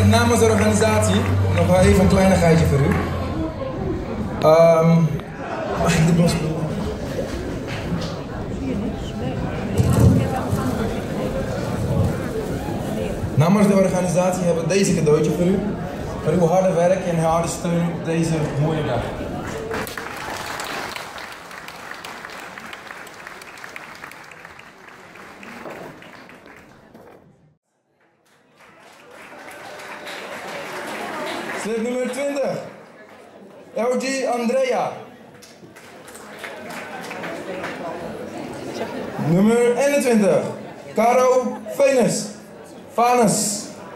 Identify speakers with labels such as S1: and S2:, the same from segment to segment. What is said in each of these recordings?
S1: namens de organisatie nog wel even een kleinigheidje voor u. Mag ik dit losspelen? Namens de organisatie hebben we deze cadeautje voor u. Voor uw harde werk en harde steun op deze mooie dag. Slip nummer 20. LG Andrea. Nummer 21. Caro Venus. Vanus.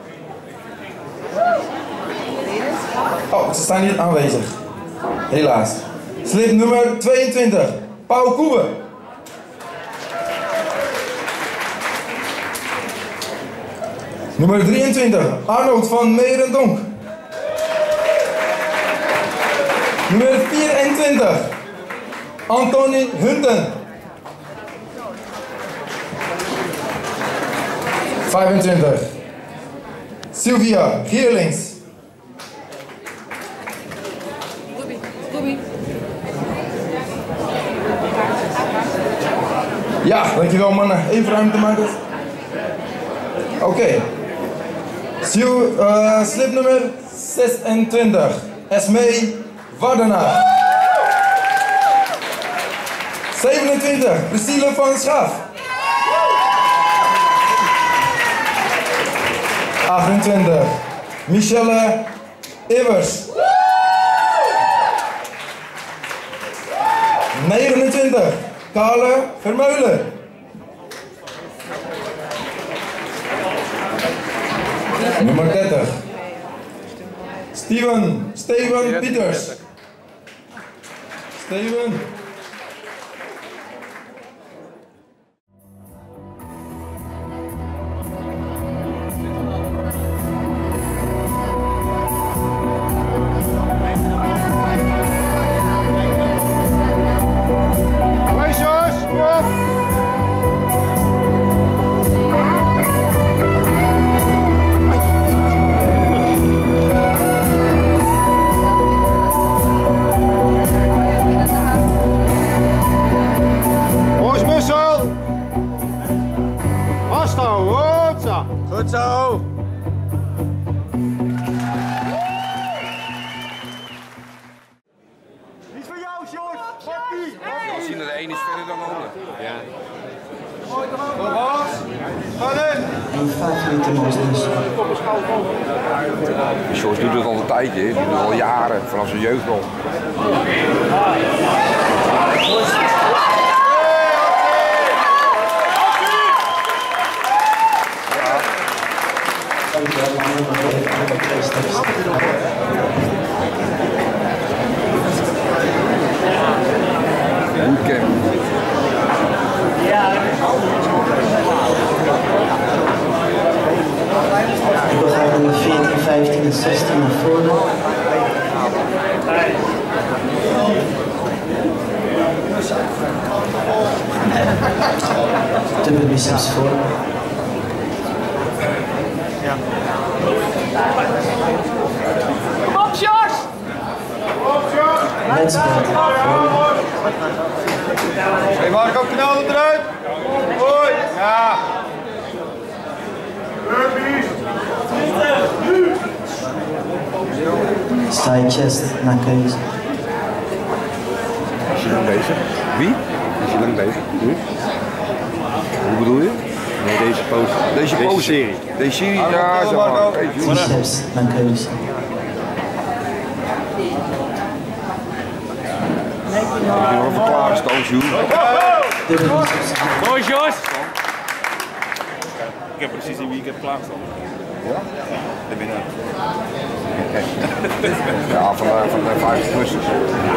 S1: Oh, ze staan niet aanwezig. Helaas. Slip nummer 22. Paul Koewe. Nummer 23. Arnold van Meerendonk. Nummer 24. Anthony Hunten. 25. Sylvia Gierlings. Ja, dankjewel mannen. Even ruimte maken. Oké. Slip nummer 26. Esmee Wardenaar. 27. Priscille van Schaaf. 28. Michelle Ivers. 29. Carle Vermeulen. Nummer 30. Steven Pieters. Steven.
S2: Goed zo! Niet van jou, George! Hoppie!
S3: We zien dat de een is verder dan de ander. Ja.
S2: Kom Hans! Ga in!
S4: En favoriete monsters.
S3: George doet het al een tijdje, die doet het al jaren, vanaf zijn jeugd al.
S4: We gaan in 14, 15 en 16 naar voren. Dubbele biceps voor.
S2: Kom op, George!
S4: Wedstrijd.
S2: Hey Marco, knal het eruit! Hoi! Ja!
S4: Side chest naar keuze.
S3: Is je lang bezig? Wie? Is je lang bezig? Nu? Hoe bedoel je?
S5: Nee, deze pose.
S3: Deze pose?
S5: Serie.
S3: Deze serie? Ja, zo maar.
S4: Triceps naar keuze.
S3: Ik ben nog even klaargestaan, Sjoerd.
S4: Dubbele biceps.
S5: Mooi, Jos! Ik heb precies in wie ik heb klaarstaan.
S3: Ja?
S5: De winnaar.
S3: Ja, van de 50-plussers.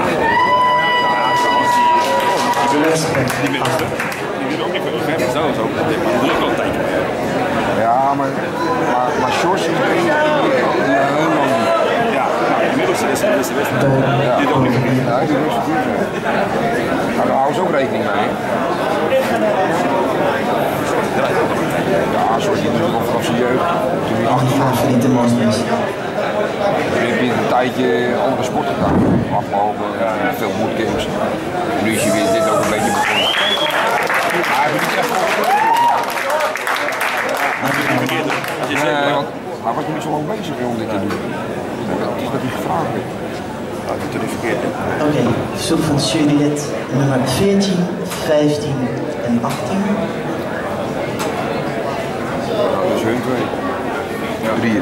S5: Die middelste. Die wil ook niet veel hebben. Zo, zo. Die wil ook wel een tijdje.
S3: Ja, maar Sjors is een
S5: Ja, de middelste is de beste wedstrijd. Die doet ook niet veel.
S3: Ja, die is goed. Nou, daar houden ze ook rekening mee. Ja, Sjors die doet wel vanaf zijn jeugd.
S4: Favoriete monsters.
S3: tijdje andere sporten gedaan. Afgelopen, veel bootcamps. Nu is je weer dit ook een beetje begonnen. Maar hij heeft niet echt hij was niet zo lang bezig om dit te doen. Het is dat hij gevraagd werd. Dat is verkeerd.
S4: Oké, verzoek van jurylid nummer 14, 15 en 18.
S3: Dat is hun twee. Ja, 3.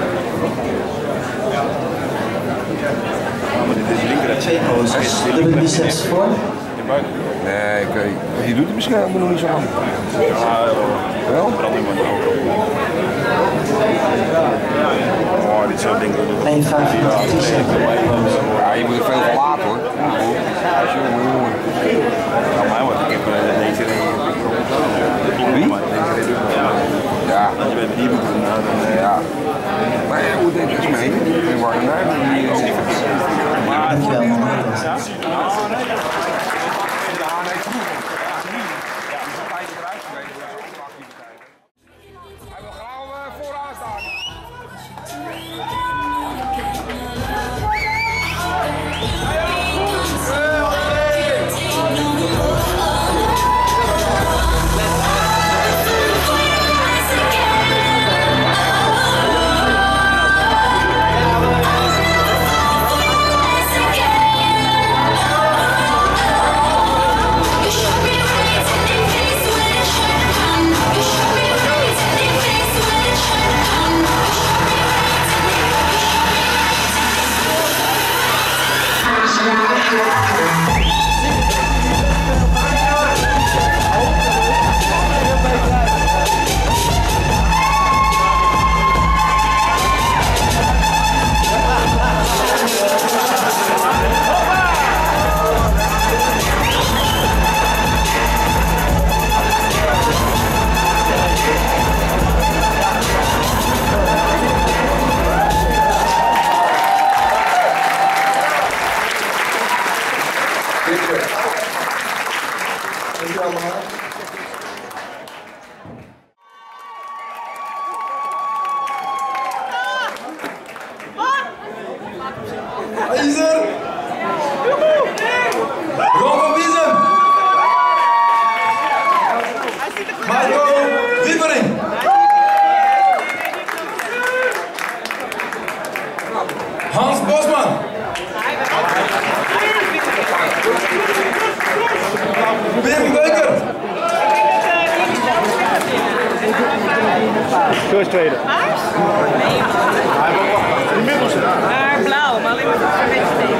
S4: Twee poses. Dubbele biceps voor.
S3: Nee, oké. Je doet het misschien helemaal nog niet zo lang. Wel?
S5: Oh, dit soort dingen.
S4: Mijn favoriete t-shirt.
S3: Ja, je moet er veel van laten hoor. Jongen.
S5: Nou, mij wordt ik heb deze
S3: Wie? Ja.
S5: Als je met die moet doen, dan
S3: Ja. Maar je moet denk ik iets mee. In Warnemijn.
S4: Dankjewel man.
S3: Hij wil gauw vooraan staan.
S1: IJzer! Ron van Biesem! Marco Wievering! Hans Bosman! Wim Beuker!
S2: Zo is tweede.
S6: Maar blauw, maar alleen maar een beetje tegen.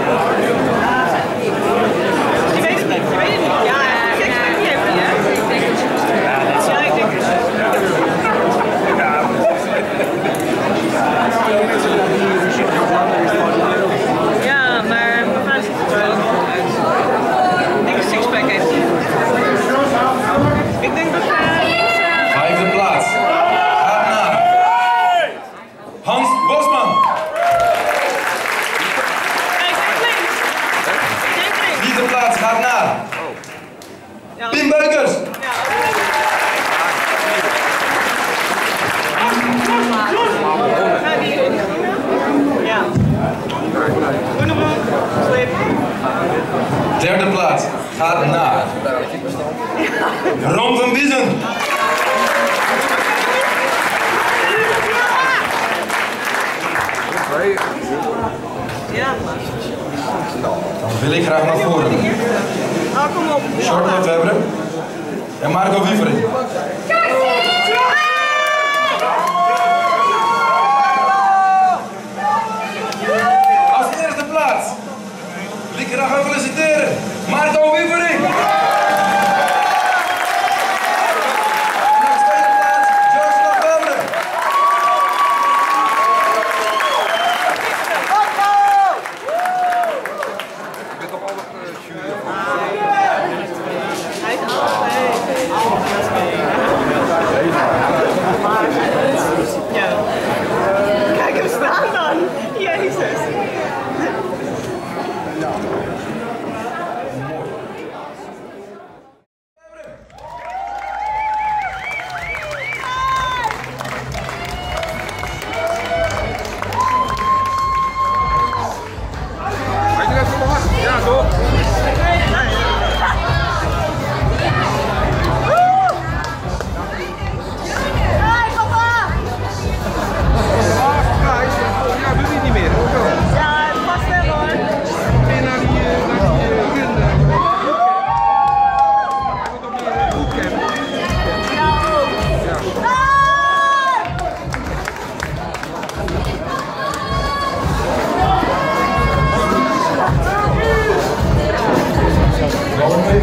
S6: Je weet het niet, je weet het niet. Ja, ik denk het niet even, hè? Ja, ik denk het. Ja, maar mevrouw ziet er wel goed uit. Ik denk een sixpack heeft hij. Ik denk dat
S1: Vijfde plaats gaat naar Hans Bosman. Vierde plaats gaat naar Pim Beukers.
S6: Ja.
S1: Derde plaats gaat naar Ron van Biesem.
S6: Ja.
S1: Dan wil ik graag naar voren.
S6: Oh, kom op.
S1: Shortcut Webber en Marco Wievering. Als eerste plaats wil ik graag feliciteren Marco Wievering. En als tweede plaats Joost Lafelde.
S3: Ik ben toch altijd jury.
S6: Hij is altijd.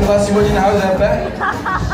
S1: nog als je wat je in huis hebt, hè?